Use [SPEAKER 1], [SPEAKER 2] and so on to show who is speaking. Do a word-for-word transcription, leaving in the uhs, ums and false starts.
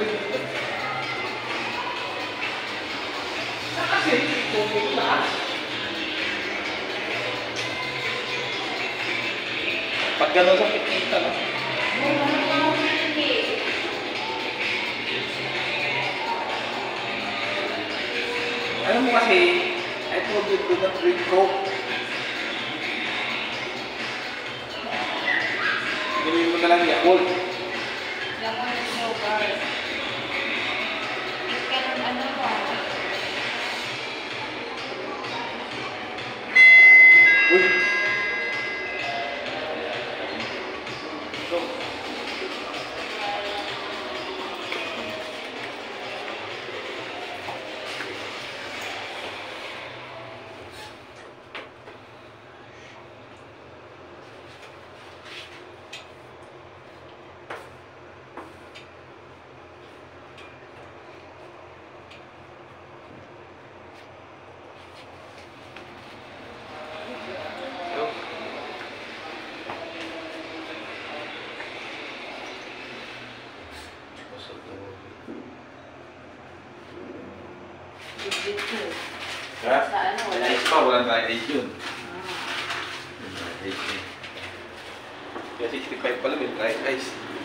[SPEAKER 1] Kasi, tubig taas. Pag gano'n sa pikita, no? Ano mo kasi, I told you do not drink Coke. Gawin mo na lang Yakult.
[SPEAKER 2] Yakult sugar. Ika ng ano mo?
[SPEAKER 1] Uy! Ito. Ha?
[SPEAKER 2] Sa ano, wala.
[SPEAKER 1] Ice pa, walang dry ice yun.
[SPEAKER 2] Ah.
[SPEAKER 1] Dry ice yun. Kaya sixty-five pala may dry ice.